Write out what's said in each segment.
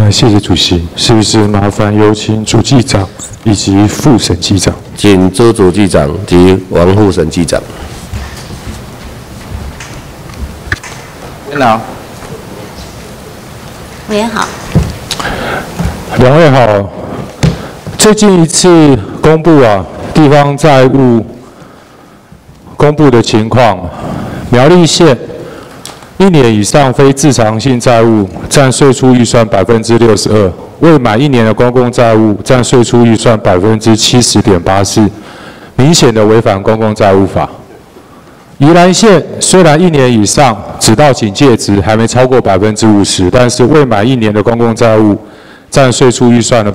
谢谢主席，是不是麻烦有请主计长以及副审计长？ 请周主计长及王副审计长。 委员好。 委员好。 两位好。最近一次公布地方债务公布的情况，苗栗县1年以上非自偿性债务占税出预算62%，未满1年的公共债务占税出预算70.84%，明显的违反公共债务法。宜兰县虽然1年以上只到警戒值还没超过50%，但是未满1年的公共债务占税出预算的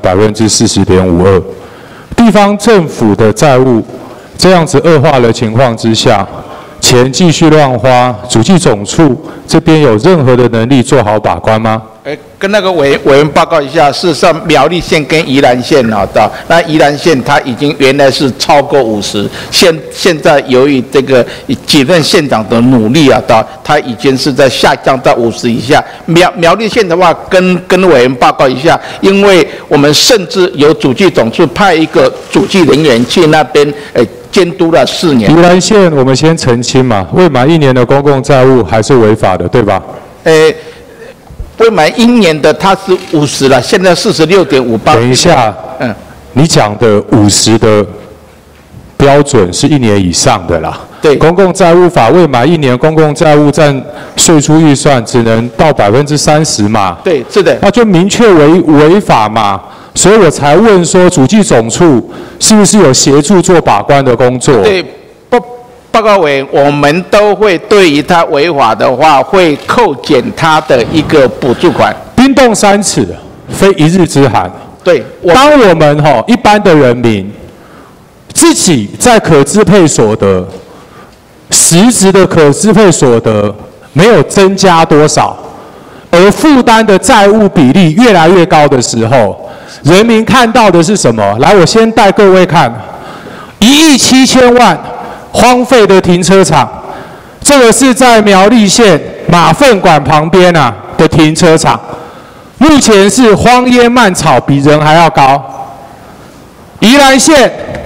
40.52%，地方政府的债务这样子恶化的情况之下，钱继续乱花，主计总处这边有任何的能力做好把关吗？ 跟那个委员报告一下，事实上苗栗县跟宜兰县那宜兰县它已经原来是超过50，现在由于这个几任县长的努力它已经是在下降到50以下。苗栗县的话，跟委员报告一下，因为我们甚至有主计总处派一个主计人员去那边监督了4年。 宜兰县我们先澄清嘛，未满1年的公共债务还是违法的，对吧？ 未满1年的它是50了，现在46.58。 等一下，你讲的50的标准是1年以上的啦。 对。 公共债务法未满1年公共债务占税出预算只能到30%嘛。 对，是的。 那就明确违法嘛，所以我才问说，主计总处是不是有协助做把关的工作？ 对。报告委员，我们都会对于他违法的话，会扣减他的一个补助款。 冰冻3尺，非一日之寒。 对， 当我们一般的人民自己在可支配所得实质的可支配所得没有增加多少，而负担的债务比例越来越高的时候，人民看到的是什么？来，我先带各位看，1亿7千万。荒废的停车场，这个是在苗栗县马粪馆旁边的停车场，目前是荒烟蔓草，比人还要高。宜兰县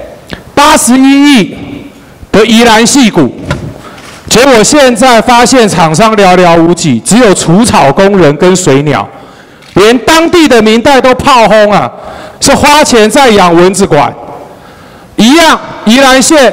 81亿的宜兰矽谷，结果现在发现厂商寥寥无几，只有除草工人跟水鸟，连当地的民代都炮轰是花钱在养蚊子馆。一样，宜兰县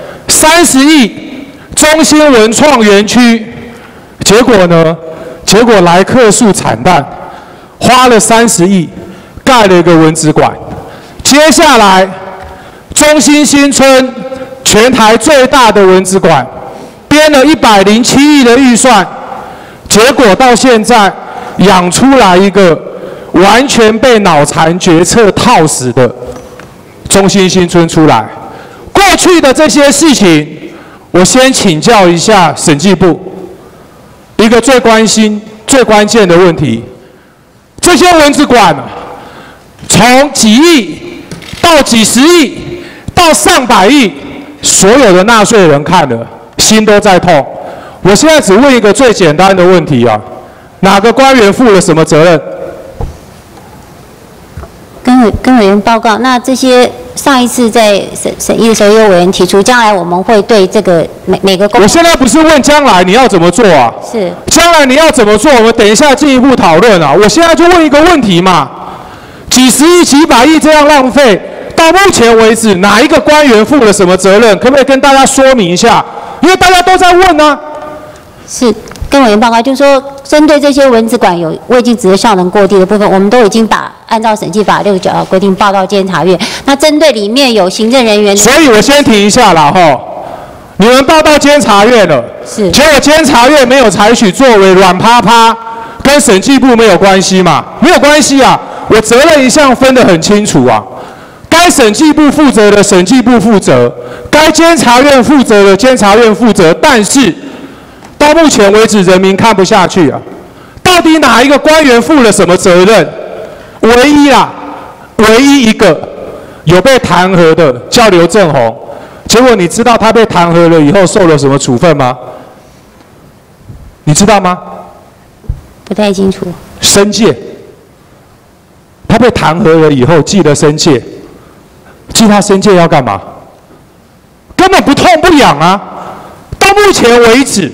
30亿中兴文创园区，结果呢？结果来客数惨淡，花了30亿盖了一个蚊子馆。接下来，中兴新村全台最大的蚊子馆，编了107亿的预算，结果到现在养出来一个完全被脑残决策套死的中兴新村出来。过去的这些事情，我先请教一下审计部，一个最关心、最关键的问题：这些蚊子馆从几亿到几十亿到上百亿，所有的纳税人看了心都在痛。我现在只问一个最简单的问题哪个官员负了什么责任？ 跟委员报告，那这些上一次在审议的时候，有委员提出，将来我们会对这个每个公， 我现在不是问将来你要怎么做是将来你要怎么做，我们等一下进一步讨论我现在就问一个问题嘛，几十亿、几百亿这样浪费，到目前为止哪一个官员负了什么责任？可不可以跟大家说明一下？因为大家都在问是。跟委员报告，就是说，针对这些蚊子馆有未尽职责效能过低的部分，我们都已经按照审计法69条规定报到监察院。那针对里面有行政人员的， 所以我先停一下啦你们报到监察院了， 是， 结果监察院没有采取作为，软趴趴，跟审计部没有关系嘛？没有关系我责任一向分得很清楚该审计部负责的审计部负责，该监察院负责的监察院负责，但是到目前为止，人民看不下去到底哪一个官员负了什么责任？唯一一个有被弹劾的叫刘正宏，结果你知道他被弹劾了以后受了什么处分吗？你知道吗？ 不太清楚。 申诫。 他被弹劾了以后，记了申诫，记他申诫要干嘛？根本不痛不痒啊！到目前为止，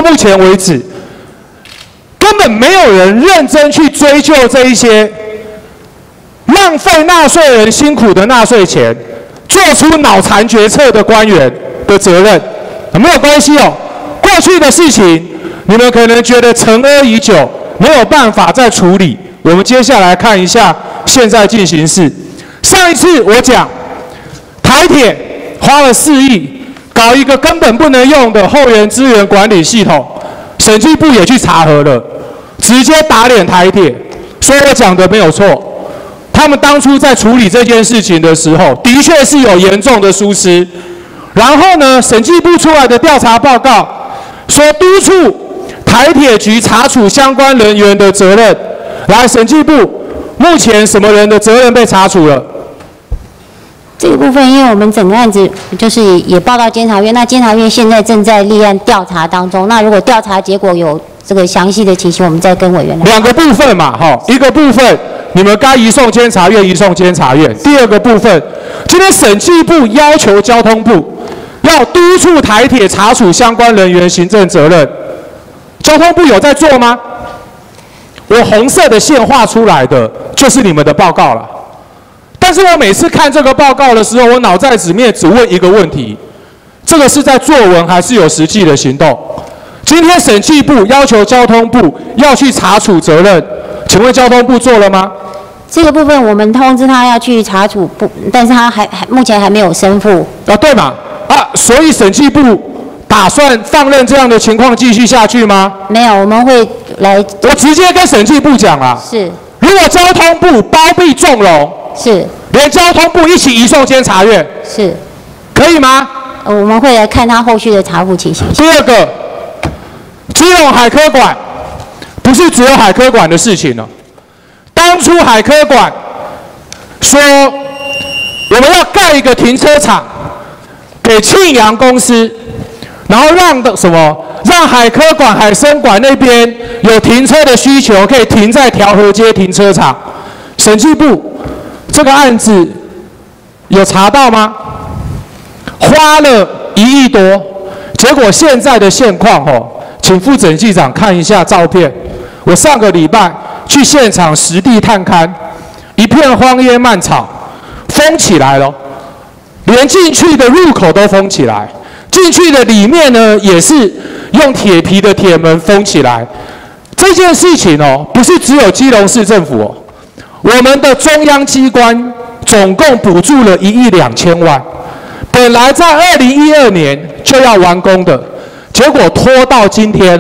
根本没有人认真去追究这一些浪费纳税人辛苦的纳税钱、做出脑残决策的官员的责任。没有关系哦，过去的事情你们可能觉得沉疴已久，没有办法再处理。我们接下来看一下现在进行式。上一次我讲台铁花了4亿搞一个根本不能用的后援资源管理系统，审计部也去查核了，直接打脸台铁，说我讲的没有错。他们当初在处理这件事情的时候，的确是有严重的疏失。然后呢，审计部出来的调查报告说督促台铁局查处相关人员的责任。来，审计部目前什么人的责任被查处了？ 这个部分，因为我们整个案子就是也报到监察院，那监察院现在正在立案调查当中。那如果调查结果有这个详细的情形，我们再跟委员来。 2个部分嘛，一个部分你们该移送监察院，移送监察院。第2个部分，今天审计部要求交通部要督促台铁查处相关人员行政责任，交通部有在做吗？我红色的线画出来的就是你们的报告了。但是我每次看这个报告的时候，我脑袋里面只问一个问题：这个是在作文还是有实际的行动？今天审计部要求交通部要去查处责任，请问交通部做了吗？ 这个部分我们通知他要去查处，但是他目前还没有申复。 对嘛？所以审计部打算放任这样的情况继续下去吗？ 没有，我们会来。 我直接跟审计部讲了。 是。 如果交通部包庇纵容， 是。 连交通部一起移送监察院， 是。 可以吗？ 我们会来看他后续的查复情形。 第2个，基隆海科馆不是只有海科馆的事情了。当初海科馆说我们要盖一个停车场给庆阳公司，然后让海科馆、海生馆那边有停车的需求，可以停在调和街停车场。审计部这个案子有查到吗？花了1亿多，结果现在的现况请副审计长看一下照片。我上个礼拜去现场实地探勘，一片荒野蔓草，封起来了，连进去的入口都封起来，进去的里面呢也是用铁皮的铁门封起来。这件事情不是只有基隆市政府我们的中央机关总共补助了1亿2千万，本来在2012年就要完工的，结果拖到今天，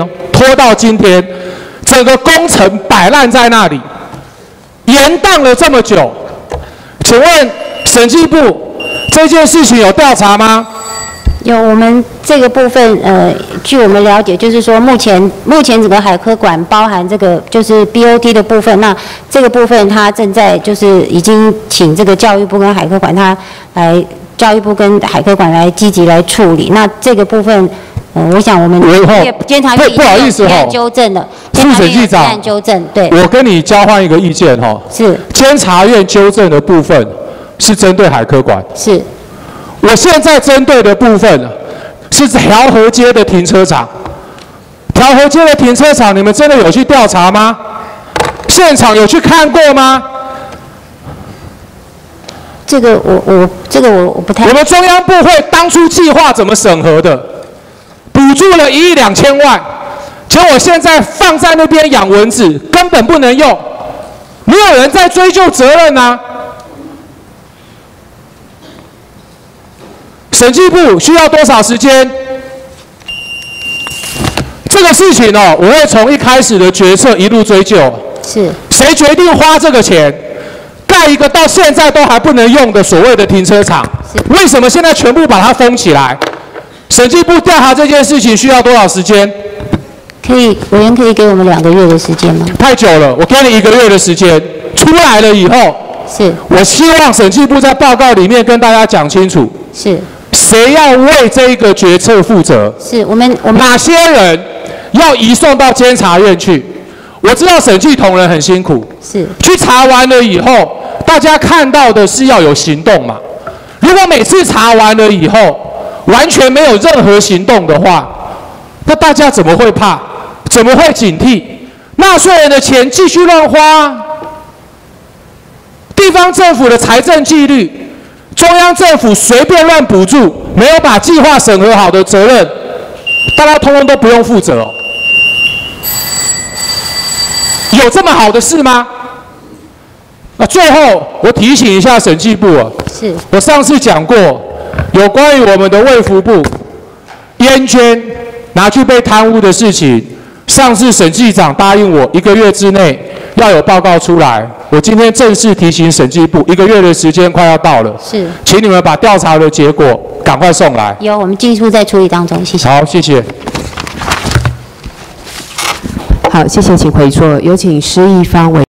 整个工程摆烂在那里，延宕了这么久。请问审计部这件事情有调查吗？ 有，我们这个部分，据我们了解，就是说目前整个海科馆包含这个就是 BOT 的部分，那这个部分它正在就是已经请这个教育部跟海科馆教育部跟海科馆来积极来处理。那这个部分，我想我们监察院不好意思纠正了， 副审计长纠正，对。 我跟你交换一个意见是监察院纠正的部分是针对海科馆， 是。 我现在针对的部分是调和街的停车场。调和街的停车场，你们真的有去调查吗？现场有去看过吗？ 这个我不太。 我们中央部会当初计划怎么审核的？补助了1亿2千万，结果现在放在那边养蚊子，根本不能用，没有人在追究责任啊。审计部需要多少时间？这个事情我会从一开始的决策一路追究。 是。 谁决定花这个钱，盖一个到现在都还不能用的所谓的停车场？为什么现在全部把它封起来？审计部调查这件事情需要多少时间？ 委员可以给我们2个月的时间吗？ 太久了，我给你1个月的时间。出来了以后，我希望审计部在报告里面跟大家讲清楚。 是。 谁要为这一个决策负责？ 是我们哪些人要移送到监察院去？ 我知道审计同仁很辛苦， 是去查完了以后，大家看到的是要有行动嘛。如果每次查完了以后，完全没有任何行动的话，那大家怎么会怕？怎么会警惕？纳税人的钱继续乱花，地方政府的财政纪律，中央政府随便乱补助，没有把计划审核好的责任，大家通通都不用负责哦。有这么好的事吗？那最后我提醒一下审计部啊， 是我上次讲过，有关于我们的卫福部烟捐拿去被贪污的事情，上次审计长答应我1个月之内要有报告出来。我今天正式提醒审计部，1个月的时间快要到了， 是， 请你们把调查的结果赶快送来。 有，我们技术在处理当中，谢谢。 好，谢谢。 好，谢谢，请回座，有请施一方委